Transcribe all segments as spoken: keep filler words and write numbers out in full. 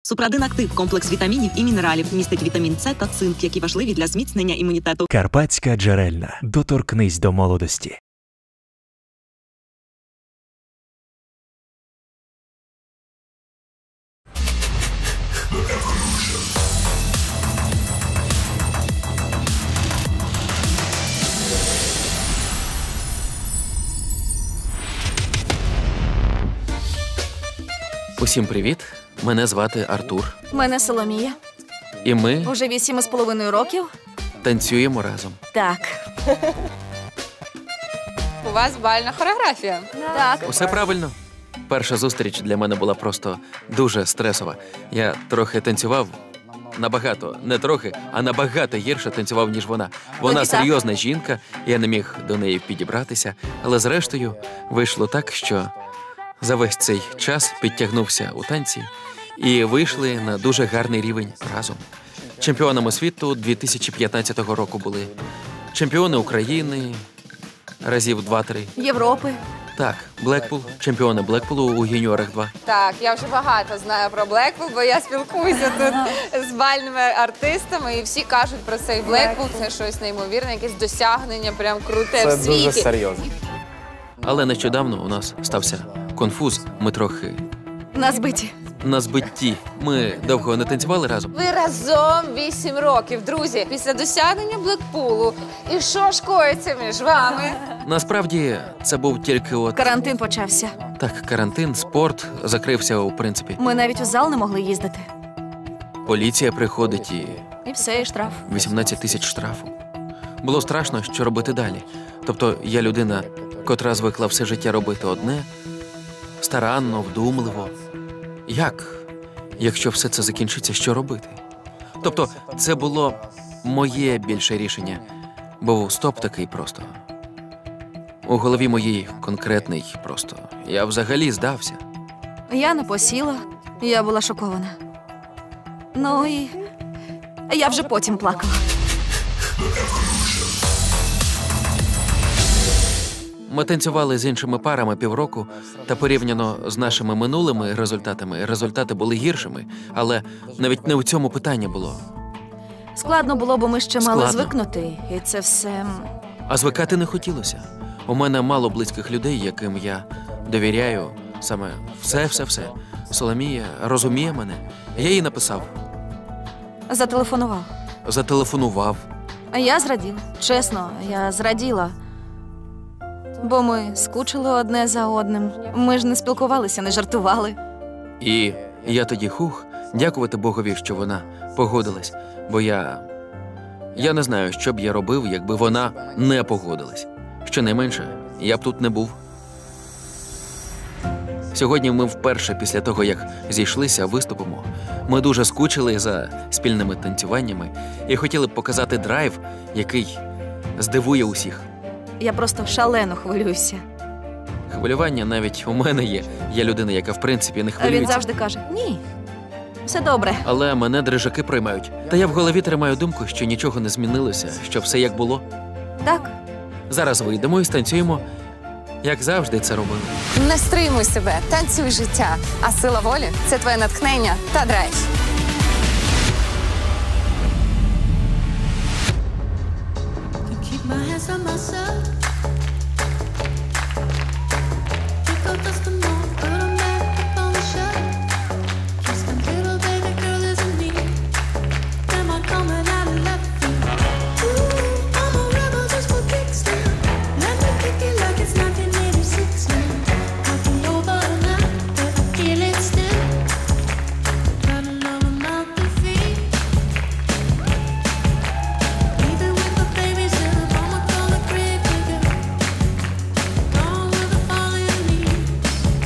Супрадин Актив – комплекс вітамінів і мінералів. Містить вітамін С та цинк, які важливі для зміцнення імунітету. Карпатська джерельна. Доторкнись до молодості. Усім привіт! Мене звати Артур. Мене Соломія. І ми Уже вісім із половиною років. танцюємо разом. Так. У вас бальна хореографія. Так. Усе правильно. Перша зустріч для мене була просто дуже стресова. Я трохи танцював, набагато, не трохи, а набагато гірше танцював, ніж вона. Вона Тоді так. серйозна жінка, я не міг до неї підібратися, але зрештою вийшло так, що за весь цей час підтягнувся у танці і вийшли на дуже гарний рівень разом. Чемпіонами світу дві тисячі п'ятнадцятого року були. Чемпіони України разів два-три. Європи. Так, Блекпул, чемпіони Блекпулу у юніорах два. Так, я вже багато знаю про Блекпул, бо я спілкуюся тут з бальними артистами, і всі кажуть про цей Блекпул. Це щось неймовірне, якесь досягнення, прям круте Це в світі. дуже серйозно. Але нещодавно у нас стався конфуз. Ми трохи На збиті. на збитті. Ми довго не танцювали разом. Ви разом вісім років, друзі. Після досягнення Блекпулу. І що ж коїться між вами? Насправді, це був тільки от... Карантин почався. Так, карантин, спорт закрився, у принципі. Ми навіть у зал не могли їздити. Поліція приходить і І все, і штраф. вісімнадцять тисяч штрафу. Було страшно, що робити далі. Тобто я людина, котра звикла все життя робити одне, старанно, вдумливо. Як, якщо все це закінчиться, що робити? Тобто це було моє більше рішення. Був стоп такий просто. У голові моїй конкретний просто. Я взагалі здався. Я не посіла. Я була шокована. Ну і я вже потім плакала. Ми танцювали з іншими парами півроку, та порівняно з нашими минулими результатами, результати були гіршими, але навіть не у цьому питання було. Складно було, бо ми ще мали Складно. звикнути. І це все... А звикати не хотілося. У мене мало близьких людей, яким я довіряю саме все-все-все. Соломія розуміє мене. Я їй написав, Зателефонував. зателефонував. А я зраділа. Чесно, я зраділа. Бо ми скучили одне за одним. Ми ж не спілкувалися, не жартували. І я тоді хух, дякувати Богові, що вона погодилась. Бо я... Я не знаю, що б я робив, якби вона не погодилась. Щонайменше, я б тут не був. Сьогодні ми вперше після того, як зійшлися, виступимо. Ми дуже скучили за спільними танцюваннями і хотіли б показати драйв, який здивує усіх. Я просто шалено хвилююся. Хвилювання навіть у мене є. Я людина, яка в принципі не А він хвилюється. завжди каже: ні, все добре. Але мене дрижаки приймають. Та я в голові тримаю думку, що нічого не змінилося, що все як було. Так, Зараз вийдемо і станцюємо, як завжди це робили. Не стримуй себе, танцюй життя. А сила волі – це твоє натхнення та драйв. Keep my hands on myself. Pick up dust the moon, put a back on the shelf. Kiss the little baby girl isn't me. Am I coming out of left field? Ooh, I'm a rebel just for kicks now. Let me kick it like it's nineteen eighty-six now. I'll be over now, but I feel it still. Got a love a mouth to feed. Even with the babies in the mama gonna creep again. Gone with the falling leaves.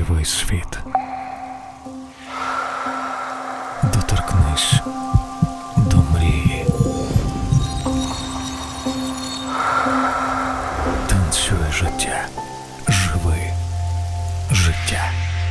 Уяви світ. Доторкнись до мрії. Танцюй життя. Живи життя.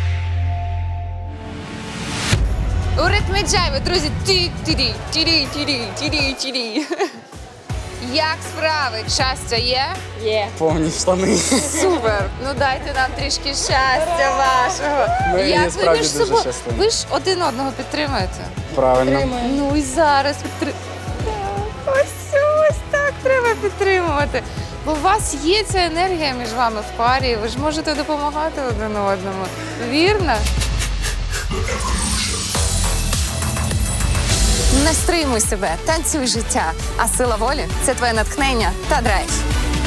У ритмі джайви, друзі. Ті-ті-ті, ті-ті, ті-ті, ті-ті, ті-ті. Як справи? Щастя є? Є. Повні штани. Супер! Ну дайте нам трішки щастя вашого. Ми Як ви насправді між дуже собою? щасливі. Ви ж один одного підтримуєте. Правильно. Ну і зараз підтримуєте. Ось ось так треба підтримувати. Бо у вас є ця енергія між вами в парі, ви ж можете допомагати один одному. Вірно? Не стримуй себе, танцюй життя. А сила волі – це твоє натхнення та драйв.